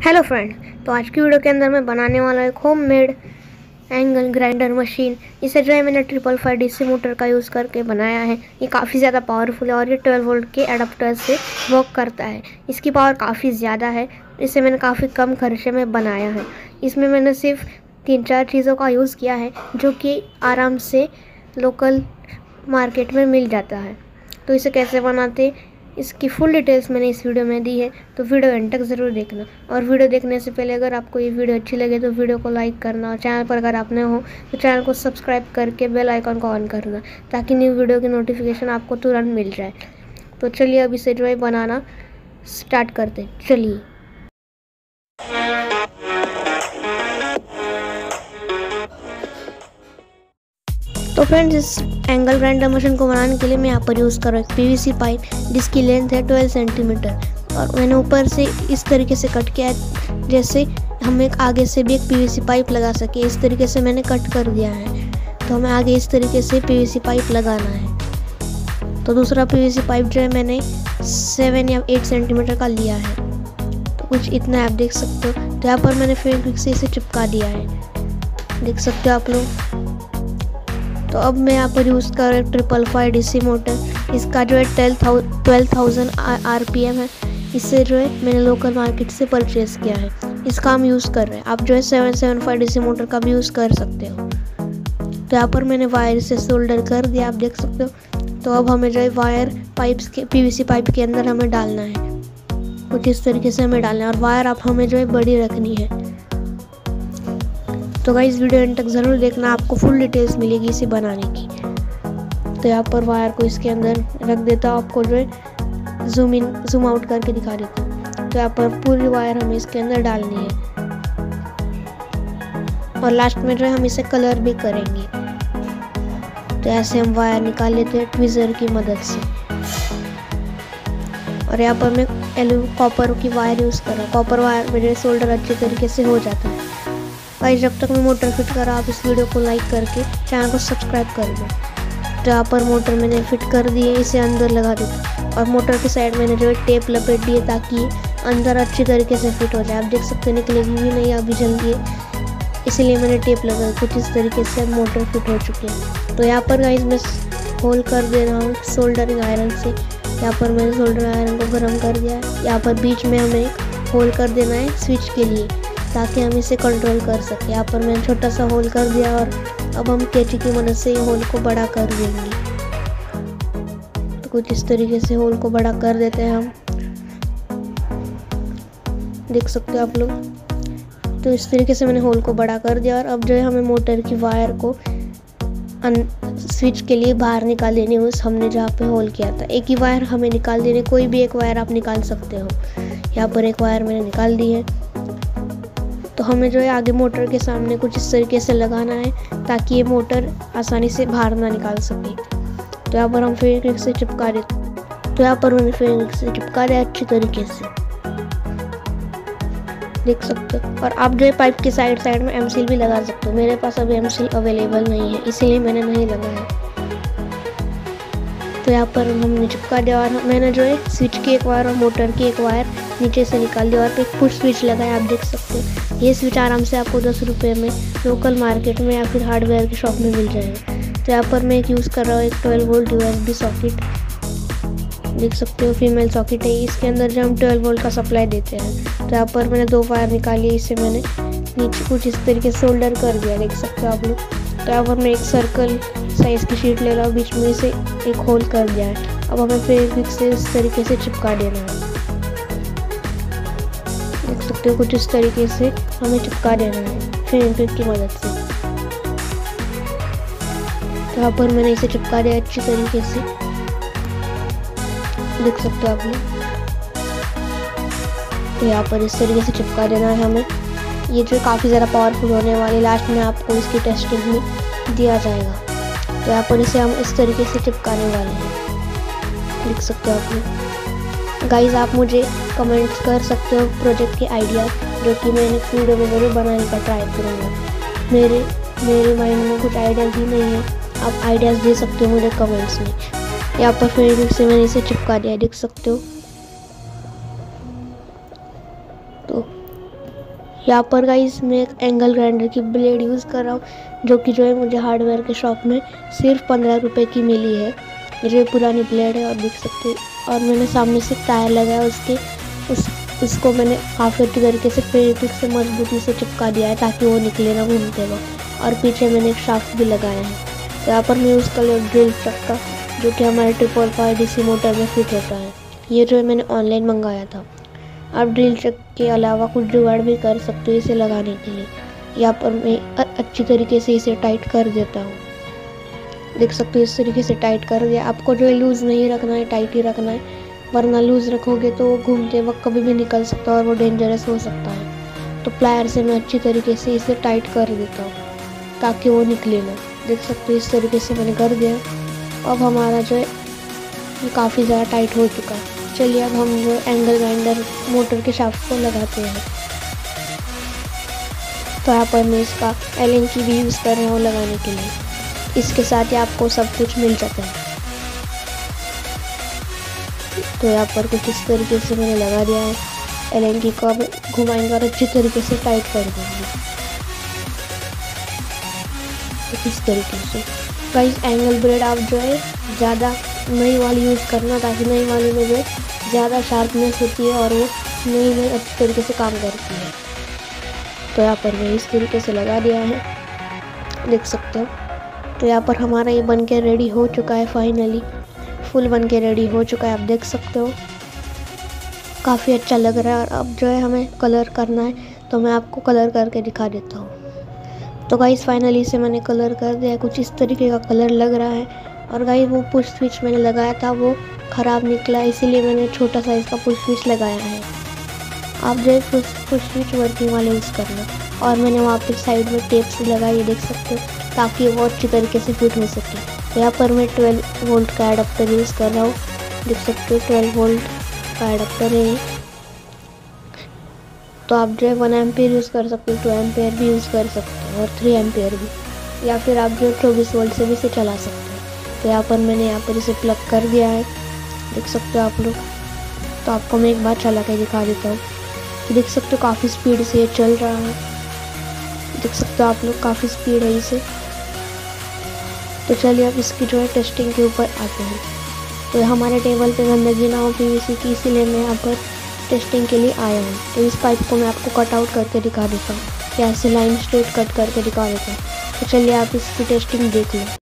Hello friend. तो आज की वीडियो के अंदर मैं बनाने वाला एक होममेड एंगल ग्राइंडर मशीन। इसे जो है मैंने 555 डीसी मोटर का यूज़ करके बनाया है। ये काफ़ी ज़्यादा पावरफुल है और ये 12 वोल्ट के एडाप्टर से वर्क करता है। इसकी पावर काफ़ी ज़्यादा है। इसे मैंने काफ़ी कम खर्चे में बनाया है। इसमें मैंने सिर्फ 3-4 चीज़ों का यूज़ किया है जो कि आराम से लोकल मार्केट में मिल जाता है। तो इसे कैसे बनाते, इसकी फुल डिटेल्स मैंने इस वीडियो में दी है, तो वीडियो एंड तक ज़रूर देखना। और वीडियो देखने से पहले अगर आपको ये वीडियो अच्छी लगे तो वीडियो को लाइक करना, और चैनल पर अगर आप नए हो तो चैनल को सब्सक्राइब करके बेल आइकन को ऑन करना, ताकि न्यू वीडियो की नोटिफिकेशन आपको तुरंत मिल जाए। तो चलिए अब इसे जो है बनाना स्टार्ट करते हैं। चलिए। तो फ्रेंड्स, इस एंगल ग्राइंडर मशीन को बनाने के लिए मैं यहाँ पर यूज़ कर रहा हूँ पीवीसी पाइप, जिसकी लेंथ है 12 सेंटीमीटर। और मैंने ऊपर से इस तरीके से कट किया है, जैसे हम एक आगे से भी एक पीवीसी पाइप लगा सके। इस तरीके से मैंने कट कर दिया है। तो हमें आगे इस तरीके से पीवीसी पाइप लगाना है। तो दूसरा पीवीसी पाइप जो है मैंने 7 या 8 सेंटीमीटर का लिया है। तो कुछ इतना आप देख सकते हो। तो यहाँ पर मैंने फेविक्विक से इसे चिपका दिया है, देख सकते हो आप लोग। तो अब मैं यहाँ पर यूज़ कर रहा हूँ 555 डीसी मोटर। इसका जो है 12,000 RPM है। इससे जो है मैंने लोकल मार्केट से परचेज़ किया है। इसका हम यूज़ कर रहे हैं। आप जो है 775 डीसी मोटर का भी यूज़ कर सकते हो। तो यहाँ पर मैंने वायर से सोल्डर कर दिया, आप देख सकते हो। तो अब हमें जो है वायर पाइप्स के पीवीसी पाइप के अंदर हमें डालना है। कुछ इस तरीके से हमें डालना है, और वायर आप हमें जो है बड़ी रखनी है। तो गाइस वीडियो एंड तक ज़रूर देखना, आपको फुल डिटेल्स मिलेगी इसे बनाने की। तो यहाँ पर वायर को इसके अंदर रख देता हूँ, आपको जो है जूम इन जूम आउट करके दिखा देता हूँ। तो यहाँ पर पूरी वायर हमें इसके अंदर डालनी है, और लास्ट में जो है हम इसे कलर भी करेंगे। तो ऐसे हम वायर निकाल लेते हैं ट्विज़र की मदद से। और यहाँ पर मैं कॉपर की वायर यूज़ कर रहा हूँ। कॉपर वायर मेरे सोल्डर अच्छे तरीके से हो जाता है। भाई जब तक मैं मोटर फिट कर रहा, आप इस वीडियो को लाइक करके चैनल को सब्सक्राइब कर दो। तो यहाँ पर मोटर मैंने फिट कर दी है, इसे अंदर लगा देता। और मोटर की साइड मैंने जो है टेप लपेट दी है, ताकि अंदर अच्छी तरीके से फिट हो जाए। आप देख सकते हैं निकलेगी भी नहीं अभी जल्दी है, इसलिए मैंने टेप लगा। कुछ इस तरीके से मोटर फिट हो चुकी है। तो यहाँ पर गाइस मैं होल कर दे रहा हूँ सोल्डरिंग आयरन से। यहाँ पर मैंने सोल्डरिंग आयरन को गर्म कर दिया है। यहाँ पर बीच में हमें एक होल कर देना है स्विच के लिए, ताकि हम इसे कंट्रोल कर सकें। यहाँ पर मैंने छोटा सा होल कर दिया, और अब हम कैंची की मदद से ये होल को बड़ा कर देंगे। तो कुछ इस तरीके से होल को बड़ा कर देते हैं हम, देख सकते हो आप लोग। तो इस तरीके से मैंने होल को बड़ा कर दिया, और अब जो है हमें मोटर की वायर को स्विच के लिए बाहर निकाल देनी है। उस हमने जहाँ पे होल किया था एक ही वायर हमें निकाल देनी, कोई भी एक वायर आप निकाल सकते हो। यहाँ पर एक वायर मैंने निकाल दी है। तो हमें जो है आगे मोटर के सामने कुछ इस तरीके से लगाना है, ताकि ये मोटर आसानी से बाहर ना निकाल सके। तो यहाँ पर हम फेविक्विक से चिपका देते। तो यहाँ पर मैंने फेविक्विक से चिपका दिया अच्छी तरीके से, देख सकते हो। और आप जो है पाइप के साइड में एमसील भी लगा सकते हो। मेरे पास अभी एमसील अवेलेबल नहीं है, इसीलिए मैंने नहीं लगाया। तो यहाँ पर हमने चिपका दिया, और मैंने जो है स्विच की एक वायर और मोटर की एक वायर नीचे से निकाल दिया, और एक पुश स्विच लगाया, आप देख सकते हैं। ये स्विच आराम से आपको 10 रुपये में लोकल मार्केट में या फिर हार्डवेयर की शॉप में मिल जाएगा। तो यहाँ पर मैं एक यूज़ कर रहा हूँ एक 12 वोल्ट USB सॉकेट, देख सकते हो फीमेल सॉकेट है। इसके अंदर जो हम 12 वोल्ट का सप्लाई देते हैं। तो यहाँ पर मैंने 2 वायर निकाली, इसे मैंने नीचे कुछ इस तरीके से सोल्डर कर दिया, देख सकते हो आप लोग। तो यहाँ पर मैं एक सर्कल साइज़ की शीट ले रहा हूँ, बीच में से एक होल कर दिया है। अब हमें फेविक्विक से इस तरीके से चिपका देना है, देख सकते हो। कुछ इस तरीके से हमें चिपका देना है फेविक्विक की मदद से। तो यहाँ पर मैंने इसे चिपका दिया अच्छी तरीके से, देख सकते हो आप लोग। तो यहाँ पर इस तरीके से चिपका देना है हमें। ये जो काफ़ी ज़्यादा पावरफुल होने वाली, लास्ट में आपको इसकी टेस्टिंग में दिया जाएगा। तो यहाँ पर इसे हम इस तरीके से चिपकाने वाले हैं, देख सकते हो आप लोग। गाइस आप मुझे कमेंट्स कर सकते हो प्रोजेक्ट के आइडिया, जो कि मैं नेक्स्ट वीडियो में ज़रूर बनाने का ट्राई करूँगा। मेरे माइंड में कुछ आइडियाज़ भी नहीं है, आप आइडियाज़ दे सकते हो मुझे कमेंट्स में। यहाँ पर फेविक्विक से मैंने इसे चिपका दिया, देख सकते हो। तो यहाँ पर गाइस मैं एक एंगल ग्राइंडर की ब्लेड यूज़ कर रहा हूँ, जो कि जो है मुझे हार्डवेयर के शॉप में सिर्फ 15 रुपये की मिली है। ये पुरानी ब्लेड है और देख सकते हैं। और मैंने सामने से टायर लगाया उसके, उसको मैंने काफ़ी अच्छी तरीके से फेविक्विक से मजबूती से चिपका दिया है ताकि वो निकले ना घूमते वक्त। और पीछे मैंने एक शाफ्ट भी लगाया है। तो यहाँ पर मैं यूज़ कर लिया ड्रिल चक्का, जो कि हमारे 555 DC मोटर में फिट होता है। ये जो है मैंने ऑनलाइन मंगाया था। आप ड्रिल चक के अलावा कुछ जुगाड़ भी कर सकते हो इसे लगाने के लिए। यहाँ पर मैं अच्छी तरीके से इसे टाइट कर देता हूँ। देख सकते हो इस तरीके से टाइट कर दिया। आपको जो है लूज़ नहीं रखना है, टाइट ही रखना है, वरना लूज़ रखोगे तो घूमते वक्त कभी भी निकल सकता है और वो डेंजरस हो सकता है। तो प्लायर से मैं अच्छी तरीके से इसे टाइट कर देता हूँ ताकि वो निकले ना। देख सकते हो इस तरीके से मैंने कर दिया। अब हमारा जो है ये काफ़ी ज़्यादा टाइट हो चुका है। चलिए अब हम जो एंगल ग्राइंडर मोटर के शाफ्ट को लगाते हैं। तो यहाँ पर मैं इसका एलन की भी यूज़ कर रहा हूँ लगाने के लिए। इसके साथ ही आपको सब कुछ मिल जाता है। तो यहाँ पर कुछ इस तरीके से मैंने लगा दिया है। एलन की को अब घुमाएंगे और अच्छी तरीके से टाइट कर देंगे इस तरीके से। गाइस एंगल ब्लेड आप जो है ज़्यादा नई वाली यूज़ करना, ताकि नई वाली में जो है ज़्यादा शार्पनेस होती है और वो नई में अच्छी तरीके से काम करती है। तो यहाँ पर मैं इस तरीके से लगा दिया है, देख सकते हो। तो यहाँ पर हमारा ये बन के रेडी हो चुका है, फाइनली फुल बन के रेडी हो चुका है। आप देख सकते हो काफ़ी अच्छा लग रहा है। और अब जो है हमें कलर करना है, तो मैं आपको कलर करके दिखा देता हूँ। तो गाइस फाइनली इसे मैंने कलर कर दिया है, कुछ इस तरीके का कलर लग रहा है। और गाइस वो पुश स्विच मैंने लगाया था वो ख़राब निकला, इसीलिए मैंने छोटा साइज़ का पुश स्विच लगाया है। आप जो है पुश स्विच वर्किंग वाले यूज़ करना। और मैंने वहाँ पे साइड में टेप से लगाई, देख सकते हो, ताकि वो अच्छी तरीके से फिट हो सके। तो यहाँ पर मैं 12 वोल्ट का एडाप्टर यूज़ कर रहा हूँ, देख सकते हो 12 वोल्ट का एडाप्टर है ये। तो आप जो है 1 एम्पियर यूज़ कर सकते हो, 2 एम्पियर भी यूज़ कर सकते हो और 3 एम्पियर भी, या फिर आप जो 24 वोल्ट से भी इसे चला सकते हो। तो यहाँ पर मैंने यहाँ पर इसे प्लग कर दिया है, देख सकते हो आप लोग। तो आपको मैं एक बार चला के दिखा देता हूँ। तो देख सकते हो काफ़ी स्पीड से ये चल रहा है, देख सकते हो आप लोग, काफ़ी स्पीड है इसे। तो चलिए अब इसकी जो है टेस्टिंग के ऊपर आते हैं। तो हमारे टेबल पे गंदगी ना हो PVC की, इसीलिए मैं यहाँ पर टेस्टिंग के लिए आया हूँ। तो इस पाइप को मैं आपको कट आउट करके दिखा देता हूँ, या ऐसे लाइन स्ट्रेट कट करके दिखा देता हूँ। तो चलिए आप इसकी टेस्टिंग देख लें।